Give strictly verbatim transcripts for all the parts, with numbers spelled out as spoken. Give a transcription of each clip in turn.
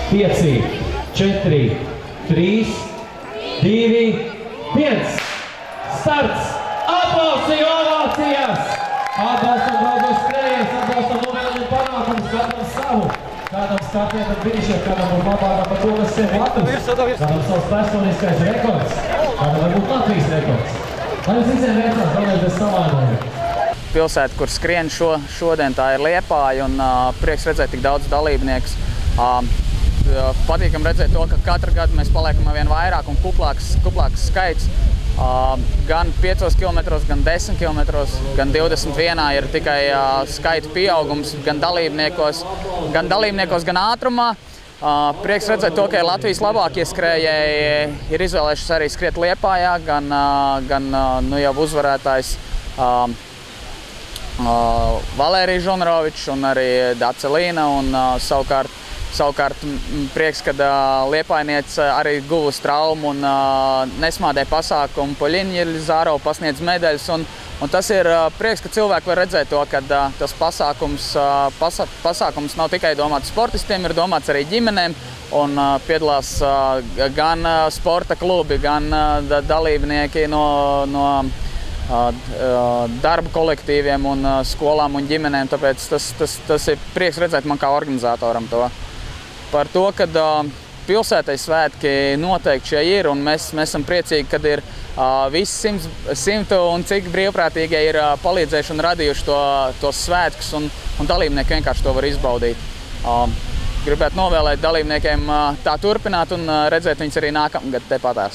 pieci, četri, trīs, divi, viens. Starts! Aplausi, ovācijas! Atbalstam draugos skrējējus, atbalstam novēlumu panākumus, kādam savu. Kādam startiem ar finišiem, kādam būs labākā par to, kas sev atrus. Kādam savs personiskais rekords. Kādam varbūt Latvijas rekords. Lai jums visiem veicās, vēlreiz bez savādājiem. Pilsēta, kur skrien šo, šodien, tā ir Liepāja, un uh, prieks redzēt tik daudz dalībniekus. Uh, patīkam redzēt to, ka katru gadu mēs paliekam ar vien vairāk un kuplāks, kuplāks skaits. Uh, gan piecos kilometros, gan desmit kilometros, gan divdesmit vienā ir tikai uh, skaita pieaugums, gan dalībniekos, gan dalībniekos, gan ātrumā. Uh, prieks redzēt to, ka Latvijas labākie skrējēji ir izvēlējušies arī skriet Liepājā, gan, uh, gan uh, nu jau uzvarētājs uh, uh, Valērija Žunrovičs un arī Dacelīna, un uh, savukārt Savukārt prieks, ka uh, Liepājniece arī guvusi traumu un uh, nesmādē pasākumu. Poļiņa Zārova pasniedz medaļas, un, un tas ir uh, prieks, ka cilvēki var redzēt to, ka uh, tas pasākums, uh, pasa, pasākums nav tikai domāts sportistiem, ir domāts arī ģimenēm, un uh, piedalās uh, gan uh, sporta klubi, gan uh, dalībnieki no, no uh, darba kolektīviem un uh, skolām un ģimenēm, tāpēc tas, tas, tas ir prieks redzēt man kā organizatoram to. Par to, ka uh, pilsētai svētki noteikti šie ir, un mēs, mēs esam priecīgi, kad ir uh, visi simt, simtu un cik brīvprātīgie ir uh, palīdzējuši un radījuši to, tos svētkus, un, un dalībnieki vienkārši to var izbaudīt. Uh, gribētu novēlēt dalībniekiem uh, tā turpināt un uh, redzēt viņus arī nākamgad tepatās.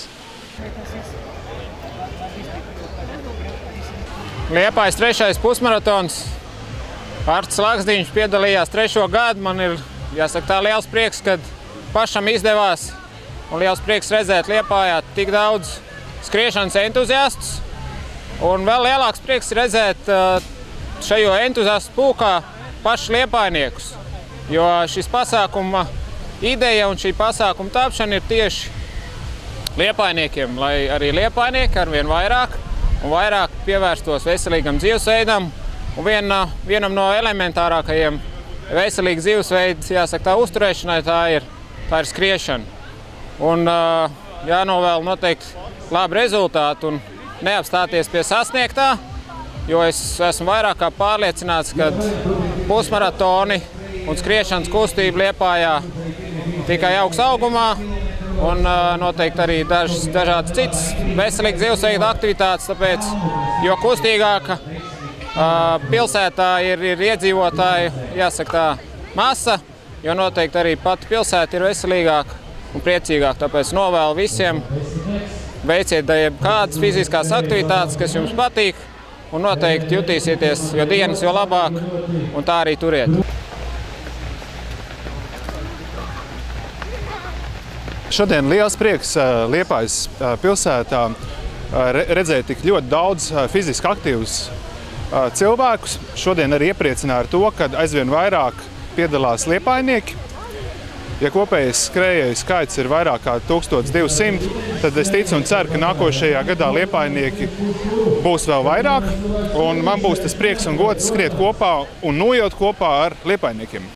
Liepājas trešais pusmaratons. Arts Laksdiņš piedalījās trešo gadu. Man ir, jāsaka, tā liels prieks, kad pašam izdevās, un liels prieks redzēt Liepājā tik daudz skriešanas entuziastus. Un vēl lielāks prieks redzēt šajo entuziastu pulkā pašus liepājniekus, jo šis pasākuma ideja un šī pasākuma tapšana ir tieši liepājniekiem, lai arī liepājnieki arvien vairāk un vairāk pievērstos veselīgam dzīvesveidam. Un viena, vienam no elementārākajiem veselīga dzīvesveids, jāsaka, tā uzturēšanai, tā ir, tā ir skriešana. Un uh, jānovēl noteikti labi rezultāti un neapstāties pie sasniegtā, jo es esmu vairāk kā pārliecināts, ka pusmaratoni un skriešanas kustība Liepājā tikai augs augumā, un uh, noteikti arī dažas, dažādas citas veselīgas dzīvesveida aktivitātes, tāpēc, jo kustīgāka Uh, pilsētā ir, ir iedzīvotāji, jāsaka tā, masa, jo noteikti arī pati pilsēta ir veselīgāka un priecīgāka. Tāpēc novēlu visiem veiciet kādas fiziskās aktivitātes, kas jums patīk, un noteikti jutīsieties jo dienas, jo labāk, un tā arī turiet. Šodien liels prieks Liepājas pilsētā redzēt tik ļoti daudz fiziski aktīvus cilvēkus. Šodien arī iepriecināja ar to, ka aizvien vairāk piedalās liepājnieki. Ja kopējais skrējēju skaits ir vairāk kā tūkstoš divi simti, tad es ticu un ceru, ka nākošajā gadā liepājnieki būs vēl vairāk, un man būs tas prieks un gods skriet kopā un nojūt kopā ar liepājniekiem.